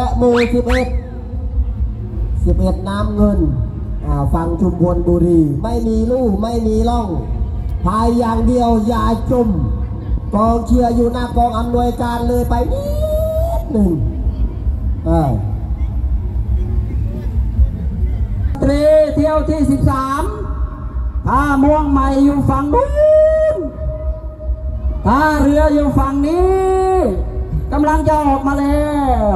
และมือ11น้ำเงินฝั่งชุมพลบุรีไม่มีลู่ไม่มีล่องพายอย่างเดียวอย่าจมกองเชียร์อยู่หน้ากองอำนวยการเลยไปนิดหนึ่งตรีเที่ยวที่13ท่าม่วงใหม่อยู่ฝั่งนู้นท่าเรืออยู่ฝั่งนี้กำลังจะออกมาแล้ว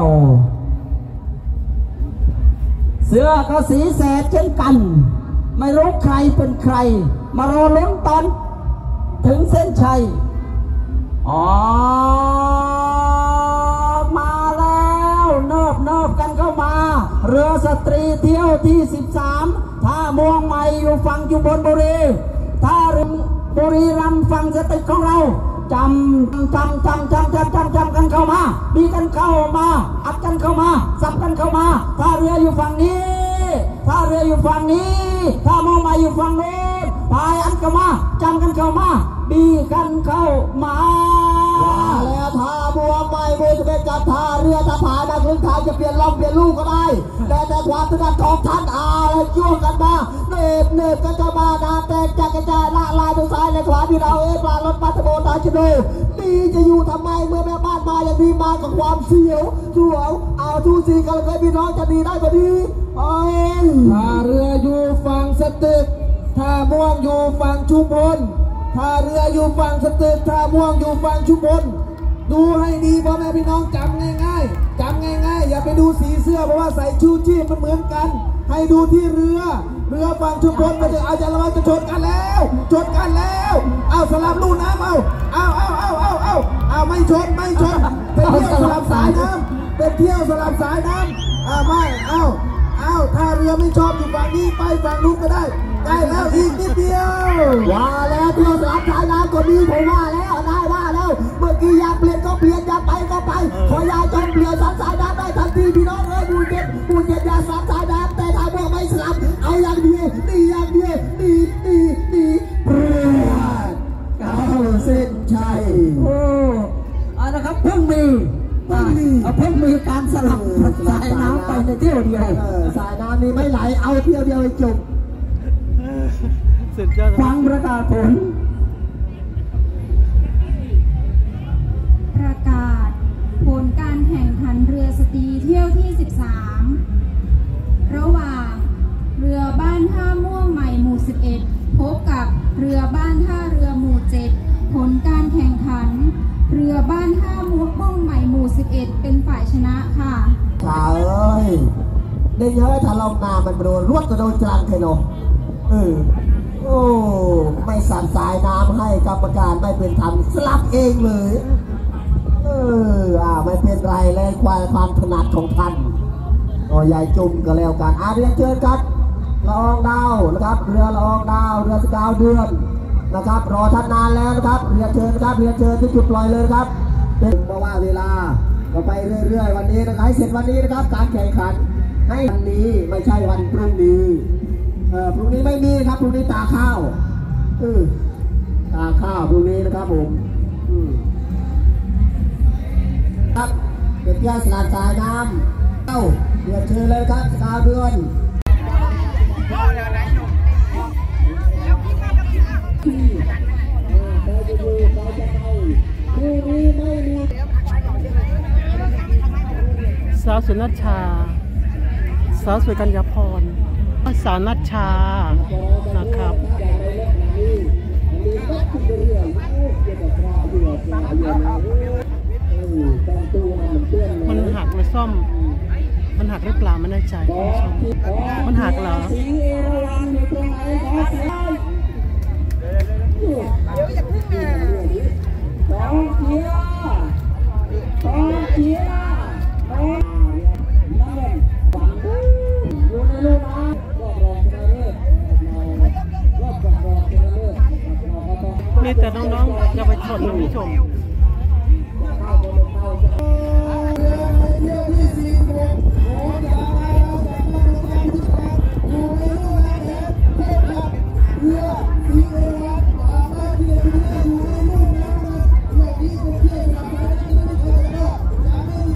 เสื้อก็สีแสดเช่นกันไม่รู้ใครเป็นใครมารอลุ้นตอนถึงเส้นชัยออกมาแล้วเนิบกันเข้ามาเรือสตรีเที่ยวที่13ท่าม่วงใหม่อยู่ฝั่งชุมพลบุรีท่าเรือบุรีรัมย์ฝั่งสตึกของเราจำกันเข้ามาดีกันเข้ามาอัดกันเข้ามาสับกันเข้ามาท่าเรืออยู่ฝั่งนี้ท่าเรืออยู่ฝั่งนี้ท่ามองมาอยู่ฝั่งนู้นพายอัดเข้ามาจำกันเข้ามาดีกันเข้ามาแล้วท่าม่วงใหม่มือจะเป็นกับท่าเรือถ้าผ่านมาครึ่งทางจะเปลี่ยนลำเปลี่ยนลูกก็ได้แต่ความถนัดของท่านแล้วยุ่งกันมาเนิบกันเข้ามานาแตกจักกระจายละลายตรงซ้ายและขวาพี่เราปลารถบัสโบตาชโดดีจะอยู่ทำไมเมื่อแม่บ้านมาอย่างดีมากับความเสียวสวเอาทูซีกันเลยพี่น้องจะดีได้ก็ดีท่าเรืออยู่ฝั่งสตึกท่าม่วงอยู่ฝั่งชุมพลท่าเรืออยู่ฝั่งสตึกท่าม่วงอยู่ฝั่งชุมพลดูให้ดีพ่อแม่พี่น้องจำง่ายอย่าไปดูสีเสื้อเพราะว่าใส่ชูชีพมันเหมือนกันให้ดูที่เรือฝั่งชุมพลมันจะเอาจะระวังจะชนกันแล้วเอาสลับลู่น้ำเอาไม่ชนเป็นเที่ยวสลับสายน้ำไม่เอาถ้าเรือไม่ชอบอยู่ฝั่งนี้ไปฝั่งนู้นก็ได้แล้วอีกนิดเดียวว่าแล้วเที่ยวสลับสายน้ำก็ดีผมว่าแล้วเมื่อกี้อยากเปลี่ยนก็เปลี่ยนอยากไปก็ไปขอยายจนเปลี่ยนสายน้ำได้ทันทีพี่น้องบูเจ็ดอยากสายน้ำแต่ถ้าไม่สลับเอาอย่างเดียวดีเปลี่ยนเข้าเส้นชัยนะครับเพิ่งมีการสลับสายน้ำไปในเที่ยวเดียวสายน้ำนี้ไม่ไหลเอาเที่ยวเดียวจบฟังประกาศผลการแข่งขันเรือสตรีเที่ยวที่13ระหว่างเรือบ้านท่าม่วงใหม่หมู่11พบกับเรือบ้านท่าเรือหมู่7ผลการแข่งขันเรือบ้านท่าม่วงใหม่หมู่11เป็นฝ่ายชนะค่ะได้เยอะถ้าลองนามันโดนรวดก็โดนจานเคโนไม่สั่นสายน้ำให้กรรมการไม่เป็นธรรมสลับเองเลยไม่เป็นไรเลยความถนัดของท่านยายจุ่มก็แล้วกันเรียนเชิญครับละอองดาวนะครับเรือละอองดาวเรือสกาวเดือนนะครับรอท่านนานแล้วนะครับเรียนเชิญที่จุดปล่อยเลยครับเป็นเพราะว่าเวลาก็ไปเรื่อยๆวันนี้นะครับให้เสร็จวันนี้นะครับการแข่งขันให้วันนี้ไม่ใช่วันพรุ่งนี้พรุ่งนี้ไม่มีครับพรุ่งนี้ตาข้าวพรุ่งนี้นะครับผมครับเป็นเที่ยวสลับสายน้ำเรียนเชิญเลยครับสกาวเดือนสาวสุนัชชาสาวสวยกัญญาพรสาวนัชชานะครับมันหักเลยซ่อมมันหักหรือเปล่าไม่แน่ใจมันหักเหรอมีแต่น้องๆเยาวชนท่านผู้ชมเ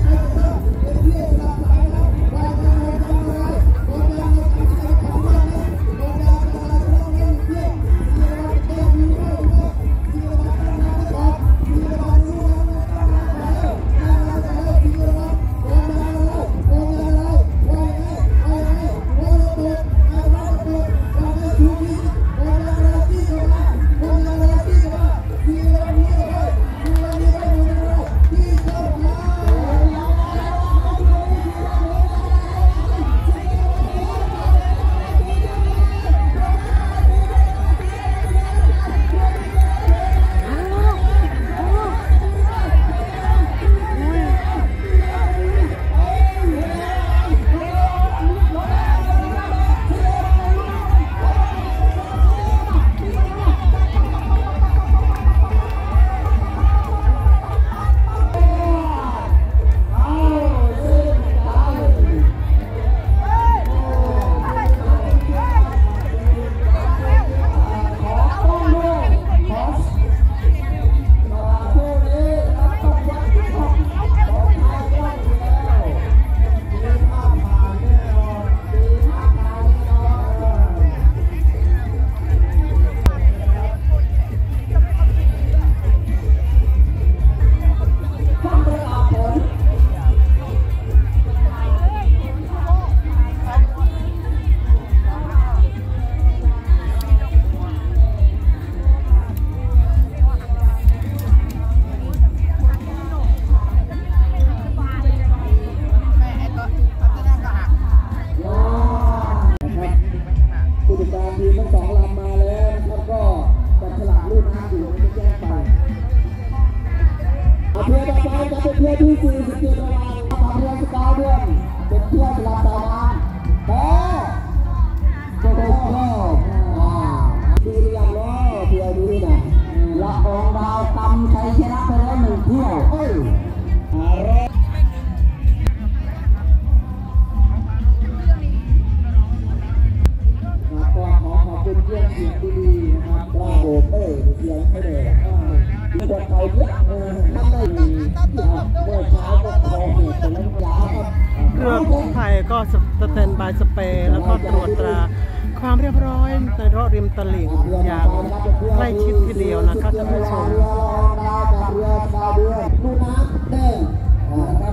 รือกู้ภัยก็สแตนบายสเปรย์แล้วก็ตรวจตราความเรียบร้อยในรอบริมตลิ่งอย่างใกล้ชิดทีเดียวนะคะท่านผู้ชมดูน้ำแดงครับ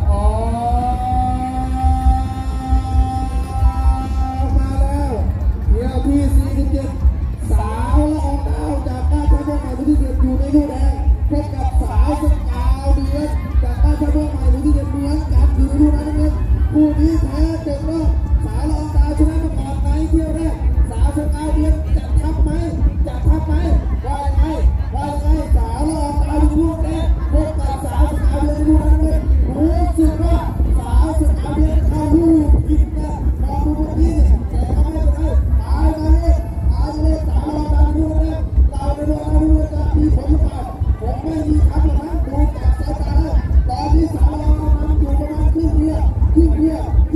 มาแล้วเที่ยวที่47สาวละอองดาวจากบ้านชาวบ้านใหม่ที่7อยู่ในลูกแดงพบกับสาวสกาวเดือนจากบ้านชาวบ้านใหม่ที่7เหมือนกันอยู่ในลูกแดงนะครับคู่นี้แพ้ตกรอบสาวละอองดาวชนะมาก่อนในเที่ยวแรกสาวสกาวเดือนจะทับไหมว่ายังไงสาวละอองดาวอยู่ในลูกแดงพบกับสาวสกาวเดือนในลูกแดงเลยรู้สึกว่าสาวสกาวเดือนเข้าลูกผิดนะมองดูเมื่อกี้เนี่ยแต่ทำไม่ได้ตายมาเลยสาวละอองดาวในลูกแดงเราในลูกจะมีผลหรือเปล่าผมไม่มีคำหรอกนะดูจากสายตาแล้วตอนนี้สาวละอองดาวอยู่ประมาณครึ่งเดียว